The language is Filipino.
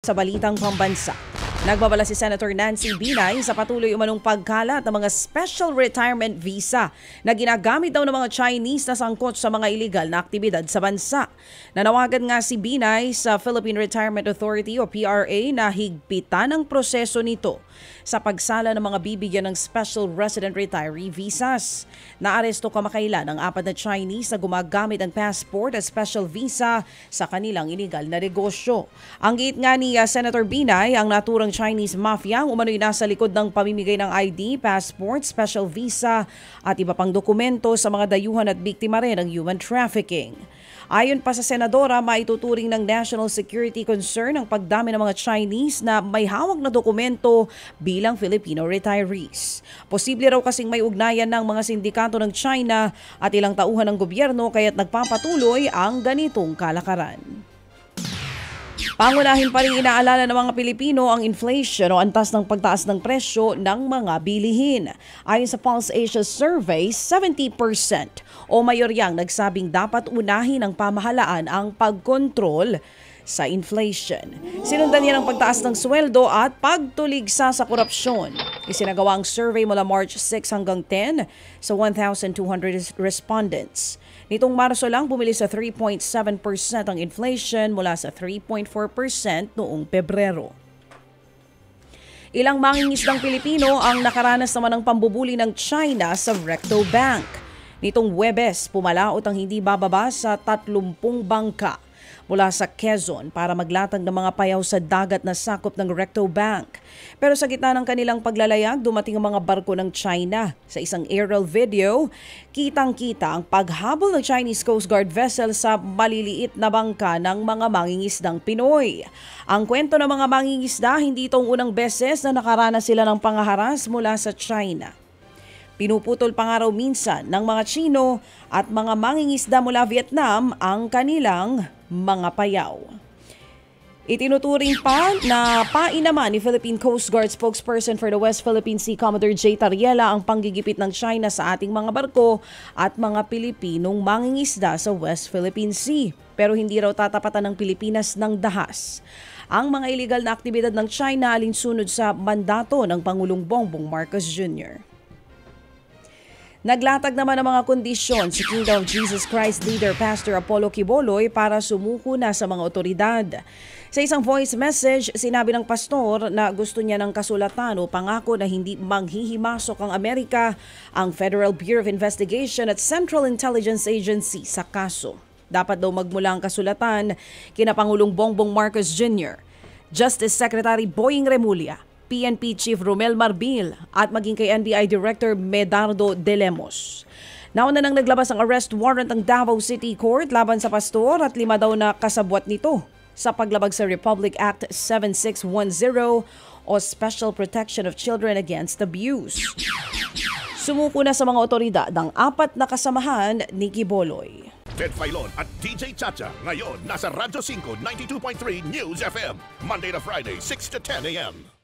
sa balitang pambansa. Nagbabala si Senator Nancy Binay sa patuloy umanong pagkalat ng mga special retirement visa na ginagamit daw ng mga Chinese na sangkot sa mga iligal na aktibidad sa bansa. Nanawagan nga si Binay sa Philippine Retirement Authority o PRA na higpitan ang proseso nito sa pagsala ng mga bibigyan ng special resident retiree visas. Naaresto kamakailan ang 4 na Chinese na gumagamit ng passport at special visa sa kanilang iligal na negosyo. Ang giit nga ni Senator Binay, ang naturang Chinese mafia ang umano'y nasa likod ng pamimigay ng ID, passport, special visa at iba pang dokumento sa mga dayuhan at biktima rin ng human trafficking. Ayon pa sa senadora, maituturing ng national security concern ang pagdami ng mga Chinese na may hawak na dokumento bilang Filipino retirees. Posible raw kasing may ugnayan ng mga sindikato ng China at ilang tauhan ng gobyerno kaya't nagpapatuloy ang ganitong kalakaran. Pangunahin pa rin inaalala ng mga Pilipino ang inflation o antas ng pagtaas ng presyo ng mga bilihin. Ayon sa Pulse Asia Survey, 70% o mayoryang nagsabing dapat unahin ng pamahalaan ang pagkontrol sa inflation. Sinundan niya ng pagtaas ng sweldo at pagtuligsa sa korupsyon. Isinagawa ang survey mula March 6 hanggang 10 sa 1,200 respondents. Nitong Marso lang, bumili sa 3.7% ang inflation mula sa 3.4% noong Pebrero. Ilang mangingisdang Pilipino ang nakaranas naman ng pambubuli ng China sa Recto Bank. Nitong Huwebes, pumalaot ang hindi bababa sa 30 bangka mula sa Quezon para maglatag ng mga payaw sa dagat na sakop ng Recto Bank. Pero sa gitna ng kanilang paglalayag, dumating ang mga barko ng China. Sa isang aerial video, kitang-kita ang paghabol ng Chinese Coast Guard vessel sa maliliit na bangka ng mga mangingisdang Pinoy. Ang kwento ng mga mangingisda, hindi itong unang beses na nakaranas sila ng pangaharas mula sa China. Pinuputol pa nga raw minsan ng mga Chino at mga mangingisda mula Vietnam ang kanilang mga payaw. Itinuturing pa na painaman ni Philippine Coast Guard spokesperson for the West Philippine Sea, Commodore J. Tariela, ang panggigipit ng China sa ating mga barko at mga Pilipinong mangingisda sa West Philippine Sea. Pero hindi raw tatapatan ng Pilipinas ng dahas ang mga iligal na aktibidad ng China alinsunod sa mandato ng Pangulong Bongbong Marcos Jr. Naglatag naman ng mga kondisyon si Kingdom of Jesus Christ leader Pastor Apollo Quiboloy para sumuko na sa mga otoridad. Sa isang voice message, sinabi ng pastor na gusto niya ng kasulatan o pangako na hindi manghihimasok ang Amerika, ang Federal Bureau of Investigation at Central Intelligence Agency sa kaso. Dapat daw magmula ang kasulatan kina Pangulong Bongbong Marcos Jr., Justice Secretary Boying Remulla, PNP Chief Romel Marbil at maging kay NBI Director Medardo De Lemos. Nauna nang naglabas ang arrest warrant ng Davao City Court laban sa pastor at 5 daw na kasabwat nito sa paglabag sa Republic Act 7610 o Special Protection of Children Against Abuse. Sumuko na sa mga otoridad ang 4 na kasamahan ni Quiboloy. Ted Filon at DJ Chacha ngayon nasa Radyo 5 92.3 News FM Monday to Friday 6 to 10 a.m.